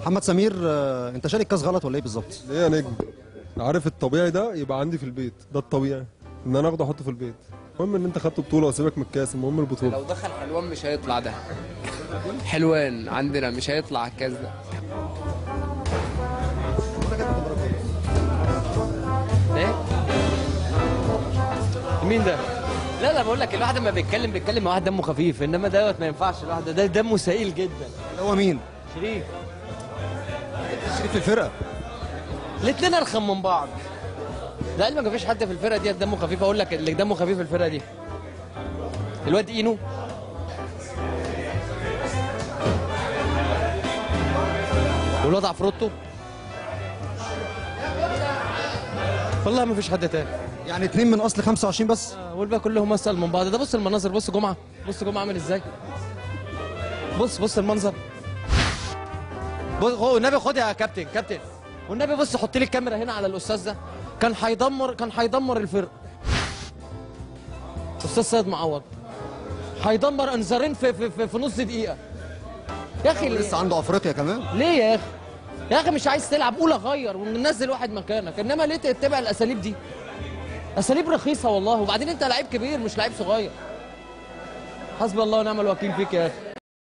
محمد سمير، انت شارك كاس غلط ولا ايه بالظبط؟ ليه يا نجم؟ عارف الطبيعي ده يبقى عندي في البيت، ده الطبيعي ان انا اخده احطه في البيت. المهم ان انت خدت بطوله وسيبك من الكاس، المهم البطوله. لو دخل حلوان مش هيطلع ده. حلوان عندنا مش هيطلع الكاس ده. ايه؟ مين ده؟ لا لا، بقول لك الواحد لما بيتكلم مع واحد دمه خفيف، انما دوت ما ينفعش. الواحد ده دمه ثقيل جدا. هو مين؟ شريف. شريك في الفرقه. الاثنين ارخم من بعض. ده قال ما فيش حد في الفرقه دي دمه خفيف. اقول لك اللي دمه خفيف في الفرقه دي الواد اينو، والواد عفروتو. والله ما فيش حد تاني. يعني 2 من اصل 25 بس. والباقي كلهم اسال من بعض. ده بص المناظر، بص جمعه، بص جمعه عامل ازاي. بص المنظر. بص والنبي خد يا كابتن والنبي بص حط لي الكاميرا هنا على الاستاذ ده. كان هيدمر الفرقه. استاذ سيد معوض هيدمر انذارين في نص دقيقه. يا اخي لسه عنده افريقيا كمان. ليه يا اخي؟ يا اخي مش عايز تلعب قول اغير وننزل واحد مكانك، انما ليه تتبع الاساليب دي؟ اساليب رخيصه والله. وبعدين انت لعيب كبير مش لعيب صغير. حسبي الله ونعم الوكيل فيك يا اخي.